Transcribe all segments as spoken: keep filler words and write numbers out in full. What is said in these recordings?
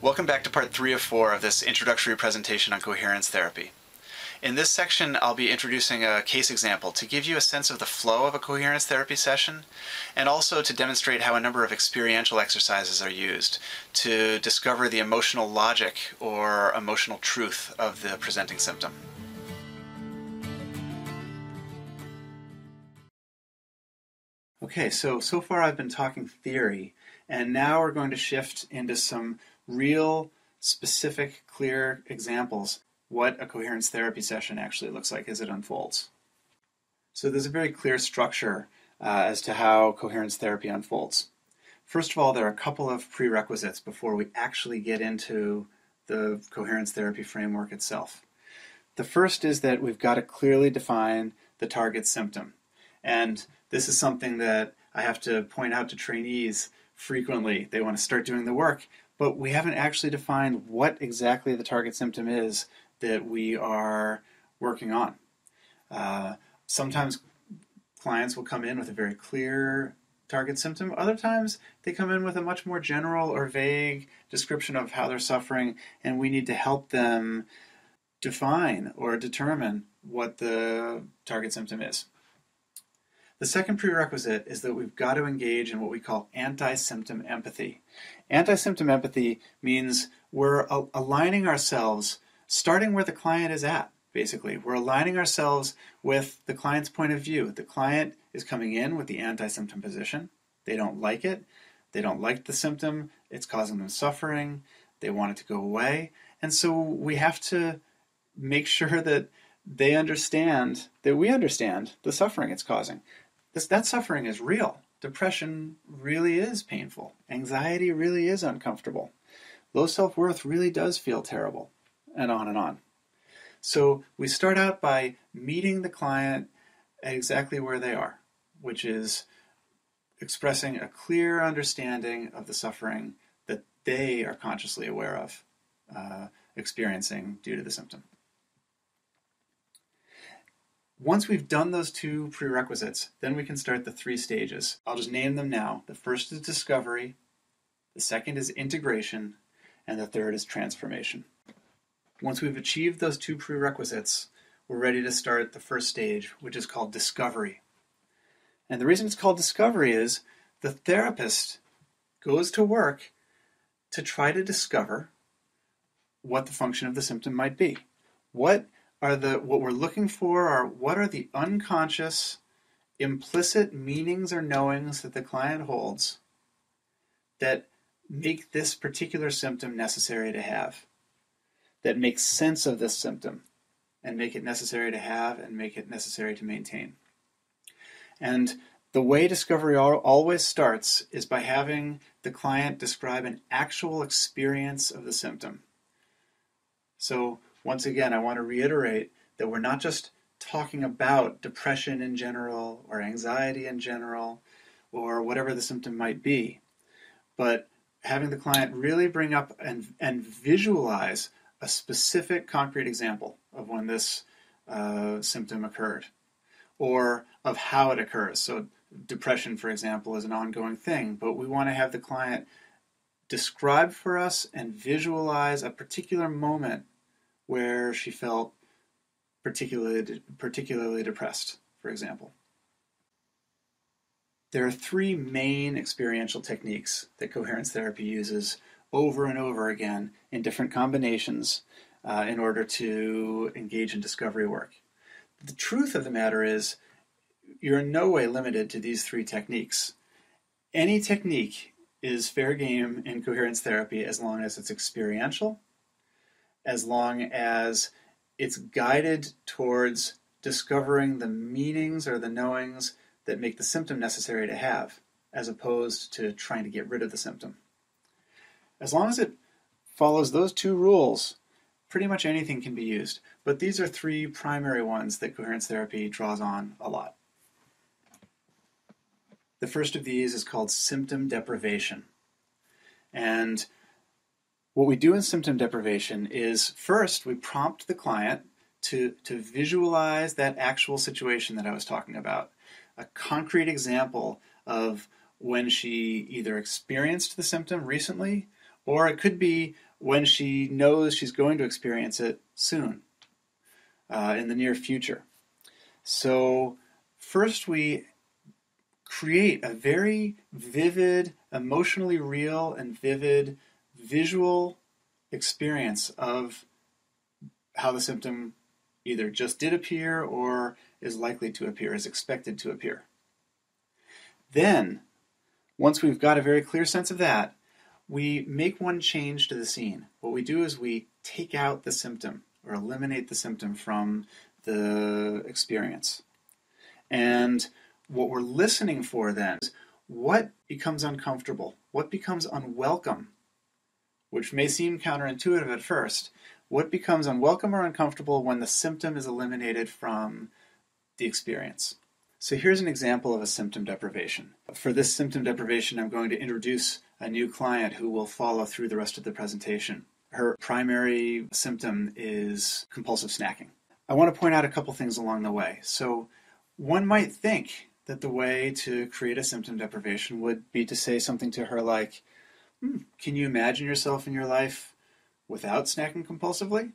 Welcome back to part three of four of this introductory presentation on coherence therapy. In this section, I'll be introducing a case example to give you a sense of the flow of a coherence therapy session, and also to demonstrate how a number of experiential exercises are used to discover the emotional logic or emotional truth of the presenting symptom. Okay, so, so far I've been talking theory, and now we're going to shift into some real, specific, clear examples what a coherence therapy session actually looks like as it unfolds. So there's a very clear structure uh, as to how coherence therapy unfolds. First of all, there are a couple of prerequisites before we actually get into the coherence therapy framework itself. The first is that we've got to clearly define the target symptom. And this is something that I have to point out to trainees frequently. They want to start doing the work, but we haven't actually defined what exactly the target symptom is that we are working on. Uh, sometimes clients will come in with a very clear target symptom. Other times they come in with a much more general or vague description of how they're suffering, and we need to help them define or determine what the target symptom is. The second prerequisite is that we've got to engage in what we call anti-symptom empathy. Anti-symptom empathy means we're al- aligning ourselves, starting where the client is at, basically. We're aligning ourselves with the client's point of view. The client is coming in with the anti-symptom position. They don't like it. They don't like the symptom. It's causing them suffering. They want it to go away. And so we have to make sure that they understand, that we understand the suffering it's causing. This, that suffering is real. Depression really is painful. Anxiety really is uncomfortable. Low self-worth really does feel terrible, and on and on. So we start out by meeting the client at exactly where they are, which is expressing a clear understanding of the suffering that they are consciously aware of uh, experiencing due to the symptom. Once we've done those two prerequisites, then we can start the three stages. I'll just name them now. The first is discovery, the second is integration, and the third is transformation. Once we've achieved those two prerequisites, we're ready to start the first stage, which is called discovery. And the reason it's called discovery is the therapist goes to work to try to discover what the function of the symptom might be. What are the what we're looking for are what are the unconscious, implicit meanings or knowings that the client holds that make this particular symptom necessary to have, that make sense of this symptom and make it necessary to have and make it necessary to maintain. And the way discovery always starts is by having the client describe an actual experience of the symptom. So once again, I want to reiterate that we're not just talking about depression in general or anxiety in general or whatever the symptom might be, but having the client really bring up and, and visualize a specific concrete example of when this uh, symptom occurred or of how it occurs. So depression, for example, is an ongoing thing, but we want to have the client describe for us and visualize a particular moment where she felt particularly, particularly depressed, for example. There are three main experiential techniques that coherence therapy uses over and over again in different combinations uh, in order to engage in discovery work. The truth of the matter is you're in no way limited to these three techniques. Any technique is fair game in coherence therapy as long as it's experiential, as long as it's guided towards discovering the meanings or the knowings that make the symptom necessary to have, as opposed to trying to get rid of the symptom. As long as it follows those two rules, pretty much anything can be used. But these are three primary ones that coherence therapy draws on a lot. The first of these is called symptom deprivation. And what we do in symptom deprivation is first we prompt the client to, to visualize that actual situation that I was talking about, a concrete example of when she either experienced the symptom recently, or it could be when she knows she's going to experience it soon, uh, in the near future. So first we create a very vivid, emotionally real and vivid visual experience of how the symptom either just did appear or is likely to appear, is expected to appear. Then, once we've got a very clear sense of that, we make one change to the scene. What we do is we take out the symptom or eliminate the symptom from the experience. And what we're listening for then is what becomes uncomfortable, what becomes unwelcome, which may seem counterintuitive at first. What becomes unwelcome or uncomfortable when the symptom is eliminated from the experience? So here's an example of a symptom deprivation. For this symptom deprivation, I'm going to introduce a new client who will follow through the rest of the presentation. Her primary symptom is compulsive snacking. I want to point out a couple things along the way. So one might think that the way to create a symptom deprivation would be to say something to her like, hmm, can you imagine yourself in your life without snacking compulsively?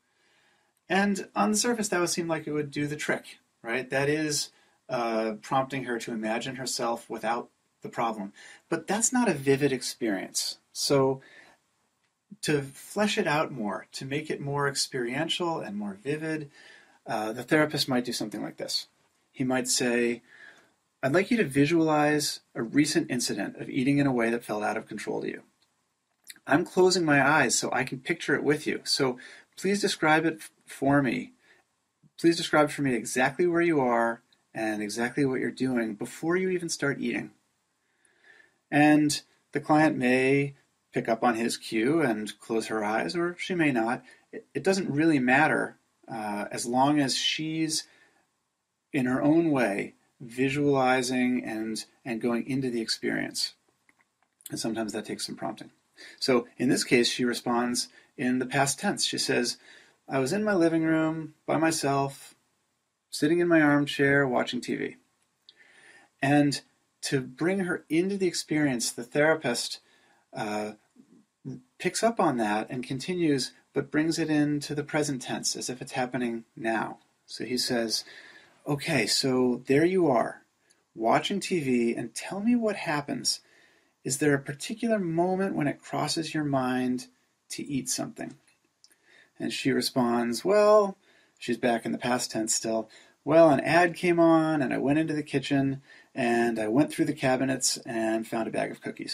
And on the surface, that would seem like it would do the trick, right? That is uh, prompting her to imagine herself without the problem. But that's not a vivid experience. So to flesh it out more, to make it more experiential and more vivid, uh, the therapist might do something like this. He might say, I'd like you to visualize a recent incident of eating in a way that felt out of control to you. I'm closing my eyes so I can picture it with you. So please describe it for me. Please describe for me exactly where you are and exactly what you're doing before you even start eating. And the client may pick up on his cue and close her eyes, or she may not. It, it doesn't really matter uh, as long as she's, in her own way, visualizing and, and going into the experience. And sometimes that takes some prompting. So in this case, she responds in the past tense. She says, I was in my living room by myself, sitting in my armchair, watching T V. And to bring her into the experience, the therapist uh, picks up on that and continues, but brings it into the present tense as if it's happening now. So he says, okay, so there you are, watching T V, and tell me what happens. Is there a particular moment when it crosses your mind to eat something? And she responds, well, she's back in the past tense still. Well, an ad came on, and I went into the kitchen, and I went through the cabinets and found a bag of cookies.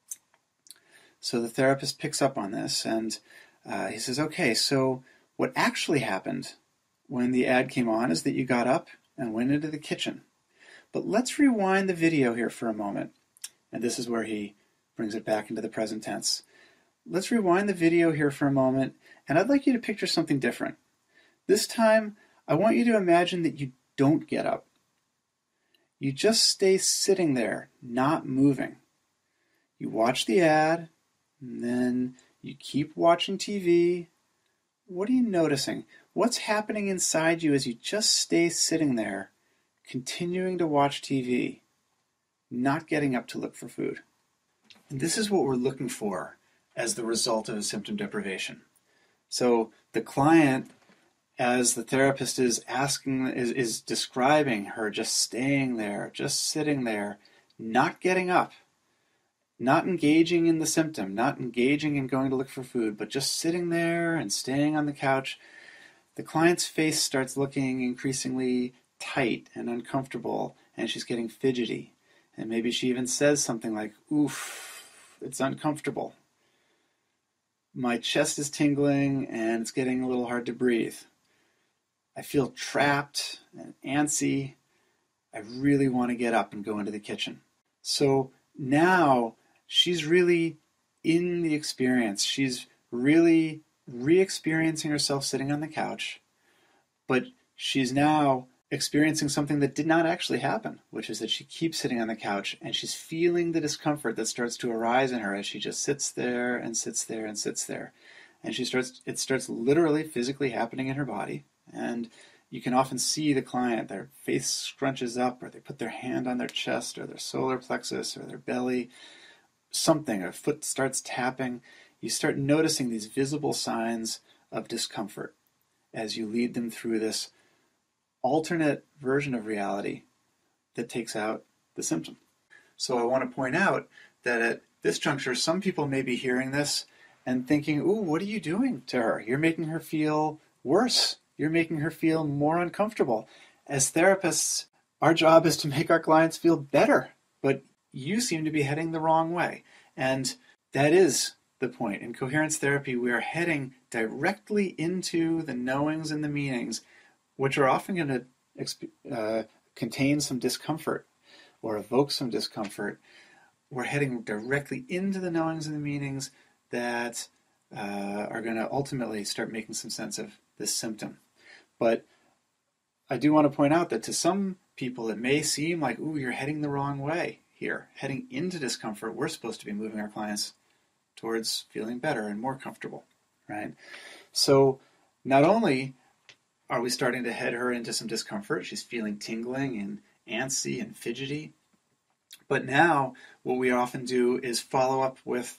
So the therapist picks up on this, and uh, he says, okay, so what actually happened when the ad came on is that you got up and went into the kitchen. But let's rewind the video here for a moment. And this is where he brings it back into the present tense. Let's rewind the video here for a moment, and I'd like you to picture something different. This time, I want you to imagine that you don't get up. You just stay sitting there, not moving. You watch the ad, and then you keep watching T V. What are you noticing? What's happening inside you as you just stay sitting there, continuing to watch T V, not getting up to look for food? And this is what we're looking for as the result of a symptom deprivation. So the client, as the therapist is asking, is, is describing her just staying there, just sitting there, not getting up, not engaging in the symptom, not engaging in going to look for food, but just sitting there and staying on the couch, the client's face starts looking increasingly tight and uncomfortable, and she's getting fidgety. And maybe she even says something like, oof, it's uncomfortable. My chest is tingling and it's getting a little hard to breathe. I feel trapped and antsy. I really want to get up and go into the kitchen. So now she's really in the experience. She's really re-experiencing herself sitting on the couch, but she's now experiencing something that did not actually happen, which is that she keeps sitting on the couch and she's feeling the discomfort that starts to arise in her as she just sits there and sits there and sits there. And she starts, it starts literally physically happening in her body. And you can often see the client, their face scrunches up, or they put their hand on their chest or their solar plexus or their belly, something, a foot starts tapping. you start noticing these visible signs of discomfort as you lead them through this alternate version of reality that takes out the symptom. So I want to point out that at this juncture, some people may be hearing this and thinking, ooh, what are you doing to her? You're making her feel worse. You're making her feel more uncomfortable. As therapists, our job is to make our clients feel better, but you seem to be heading the wrong way. And that is the point. In coherence therapy, we are heading directly into the knowings and the meanings, which are often going to uh, contain some discomfort or evoke some discomfort. We're heading directly into the knowings and the meanings that uh, are going to ultimately start making some sense of this symptom. But I do want to point out that to some people it may seem like, ooh, you're heading the wrong way here, heading into discomfort. We're supposed to be moving our clients towards feeling better and more comfortable, right? So not only are we starting to head her into some discomfort, she's feeling tingling and antsy and fidgety, but now what we often do is follow up with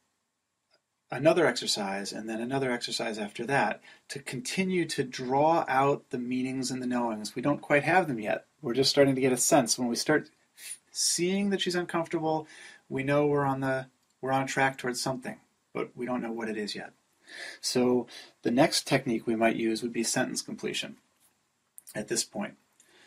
another exercise and then another exercise after that to continue to draw out the meanings and the knowings. We don't quite have them yet. We're just starting to get a sense. When we start seeing that she's uncomfortable, we know we're on the we're on track towards something, but we don't know what it is yet. So the next technique we might use would be sentence completion at this point.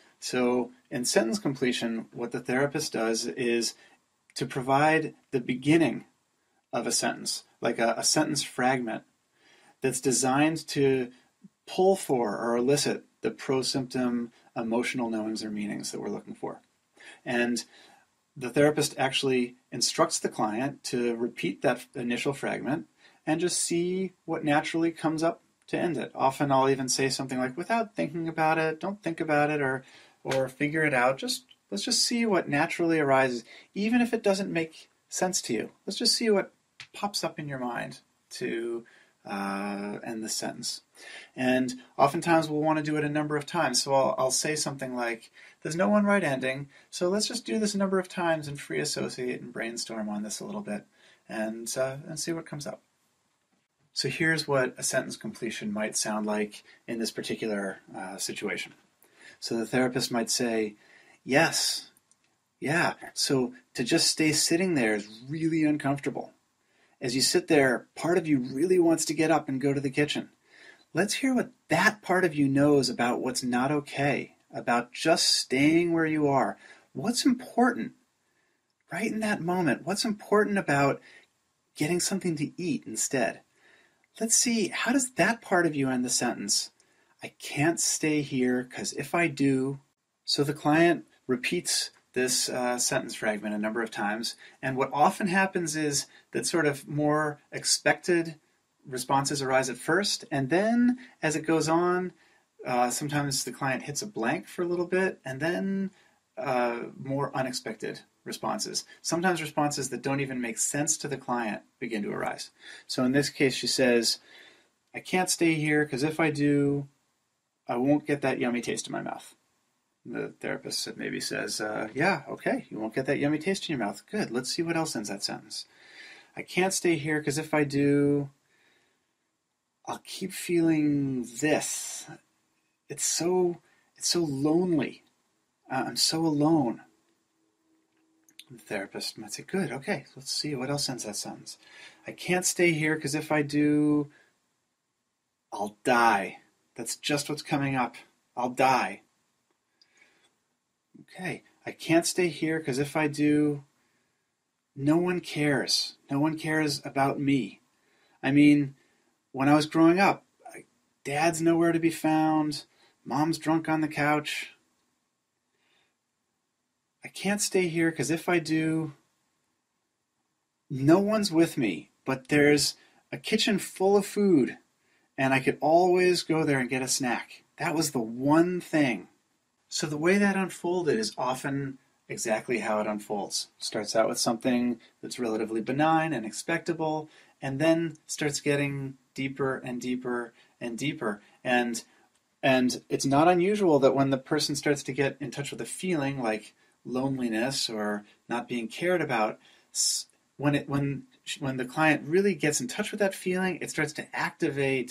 So in sentence completion, what the therapist does is to provide the beginning of a sentence, like a, a sentence fragment that's designed to pull for or elicit the pro-symptom emotional knowings or meanings that we're looking for. And the therapist actually instructs the client to repeat that initial fragment and just see what naturally comes up to end it. Often I'll even say something like, without thinking about it, don't think about it or or figure it out, just let's just see what naturally arises, even if it doesn't make sense to you. Let's just see what pops up in your mind to uh, end the sentence. And oftentimes we'll want to do it a number of times. So I'll, I'll say something like, there's no one right ending, so let's just do this a number of times and free associate and brainstorm on this a little bit and, uh, and see what comes up. So here's what a sentence completion might sound like in this particular uh, situation. So the therapist might say, yes, yeah, so to just stay sitting there is really uncomfortable. As you sit there, part of you really wants to get up and go to the kitchen. Let's hear what that part of you knows about what's not okay, about just staying where you are. What's important right in that moment? What's important about getting something to eat instead? Let's see, how does that part of you end the sentence? I can't stay here because if I do... So the client repeats this uh, sentence fragment a number of times, and what often happens is that sort of more expected responses arise at first, and then as it goes on, uh, sometimes the client hits a blank for a little bit, and then uh, more unexpected responses. Sometimes responses that don't even make sense to the client begin to arise. So in this case, she says, I can't stay here because if I do, I won't get that yummy taste in my mouth. The therapist maybe says, uh, yeah, okay, you won't get that yummy taste in your mouth. Good, let's see what else ends that sentence. I can't stay here because if I do, I'll keep feeling this. It's so, it's so lonely. Uh, I'm so alone. The therapist might say, good, okay, let's see what else ends that sentence. I can't stay here because if I do, I'll die. That's just what's coming up. I'll die. Okay, I can't stay here because if I do, no one cares. No one cares about me. I mean, when I was growing up, Dad's nowhere to be found. Mom's drunk on the couch. I can't stay here because if I do, no one's with me, but there's a kitchen full of food and I could always go there and get a snack. That was the one thing. So the way that unfolded is often exactly how it unfolds. Starts out with something that's relatively benign and expectable, and then starts getting deeper and deeper and deeper. And and it's not unusual that when the person starts to get in touch with a feeling like loneliness or not being cared about, when it when when the client really gets in touch with that feeling, it starts to activate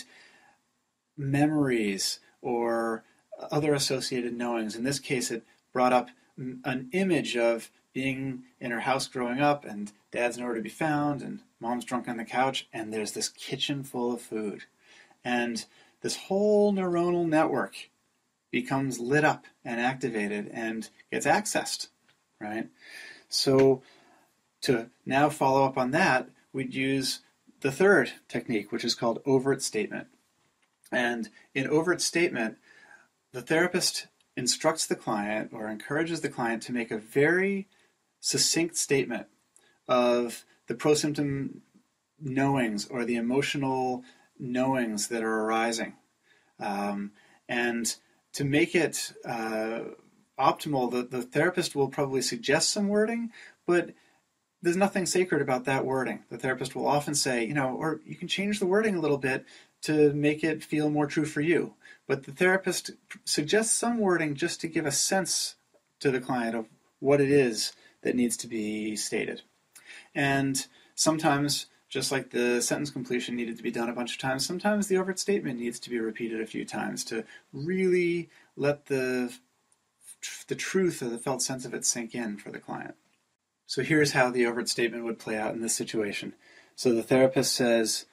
memories or other associated knowings. In this case, it brought up an image of being in her house growing up, and dad's nowhere to be found, and mom's drunk on the couch, and there's this kitchen full of food. And this whole neuronal network becomes lit up and activated and gets accessed, right? So to now follow up on that, we'd use the third technique, which is called overt statement. And in overt statement, the therapist instructs the client or encourages the client to make a very succinct statement of the pro-symptom knowings or the emotional knowings that are arising. Um, and to make it uh, optimal, the, the therapist will probably suggest some wording, but there's nothing sacred about that wording. The therapist will often say, you know, or you can change the wording a little bit to make it feel more true for you. But the therapist suggests some wording just to give a sense to the client of what it is that needs to be stated. And sometimes, just like the sentence completion needed to be done a bunch of times, sometimes the overt statement needs to be repeated a few times to really let the, the truth or the felt sense of it sink in for the client. So here's how the overt statement would play out in this situation. So the therapist says,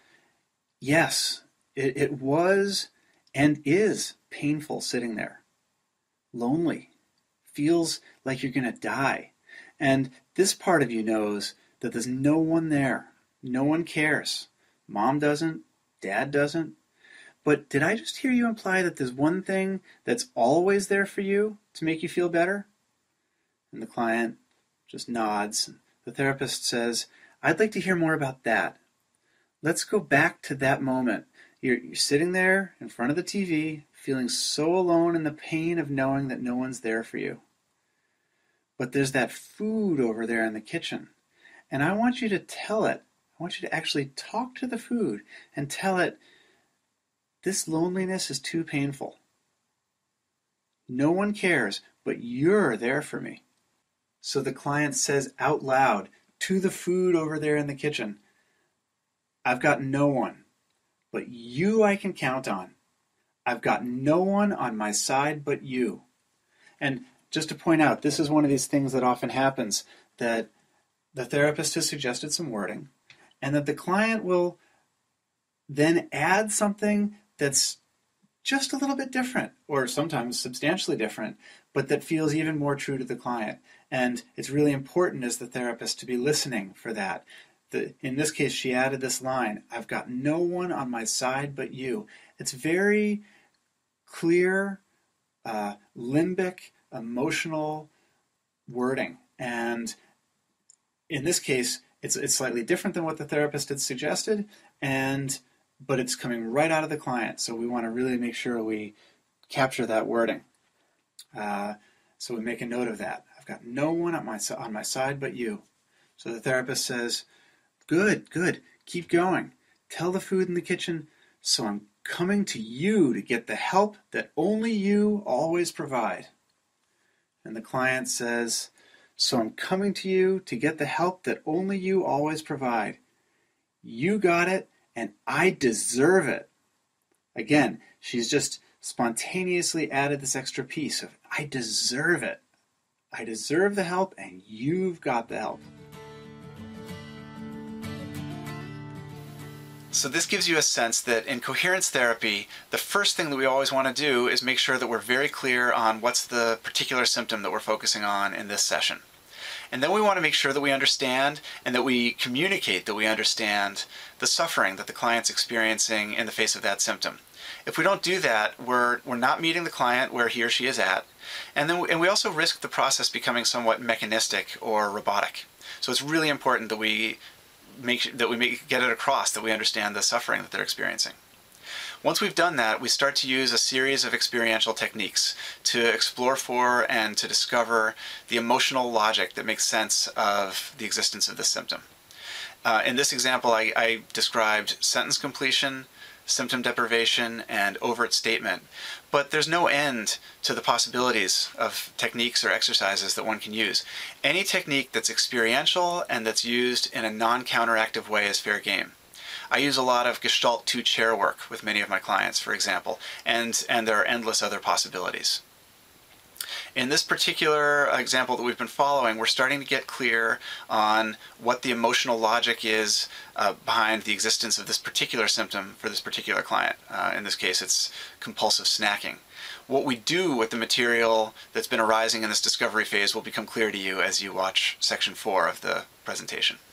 yes, it, it was and is painful sitting there. Lonely. Feels like you're going to die. And this part of you knows that there's no one there. No one cares. Mom doesn't. Dad doesn't. But did I just hear you imply that there's one thing that's always there for you to make you feel better? And the client just nods. The therapist says, I'd like to hear more about that. Let's go back to that moment. You're, you're sitting there in front of the T V, feeling so alone in the pain of knowing that no one's there for you. But there's that food over there in the kitchen. And I want you to tell it. I want you to actually talk to the food and tell it, this loneliness is too painful. No one cares, but you're there for me. So the client says out loud to the food over there in the kitchen, I've got no one, but you I can count on. I've got no one on my side but you. And just to point out, this is one of these things that often happens, that the therapist has suggested some wording, and that the client will then add something that's just a little bit different, or sometimes substantially different, but that feels even more true to the client. And it's really important as the therapist to be listening for that. The, in this case, she added this line, I've got no one on my side but you. It's very clear, uh, limbic, emotional wording. And in this case, it's, it's slightly different than what the therapist had suggested, and but it's coming right out of the client. So we want to really make sure we capture that wording. Uh, so we make a note of that. I've got no one on my, on my side but you. So the therapist says, good, good, keep going. Tell the food in the kitchen, so I'm coming to you to get the help that only you always provide. And the client says, so I'm coming to you to get the help that only you always provide. You got it, and I deserve it. Again, she's just spontaneously added this extra piece of, I deserve it. I deserve the help, and you've got the help. So this gives you a sense that in coherence therapy, the first thing that we always want to do is make sure that we're very clear on what's the particular symptom that we're focusing on in this session. And then we want to make sure that we understand and that we communicate that we understand the suffering that the client's experiencing in the face of that symptom. If we don't do that, we're, we're not meeting the client where he or she is at. And then and we also risk the process becoming somewhat mechanistic or robotic. So it's really important that we make that we make, get it across that we understand the suffering that they're experiencing. Once we've done that, we start to use a series of experiential techniques to explore for and to discover the emotional logic that makes sense of the existence of this symptom. Uh, in this example, I, I described sentence completion, symptom deprivation, and overt statement. But there's no end to the possibilities of techniques or exercises that one can use. Any technique that's experiential and that's used in a non-counteractive way is fair game. I use a lot of Gestalt two chair work with many of my clients, for example, and, and there are endless other possibilities. In this particular example that we've been following, we're starting to get clear on what the emotional logic is uh, behind the existence of this particular symptom for this particular client. Uh, in this case, it's compulsive snacking. What we do with the material that's been arising in this discovery phase will become clear to you as you watch section four of the presentation.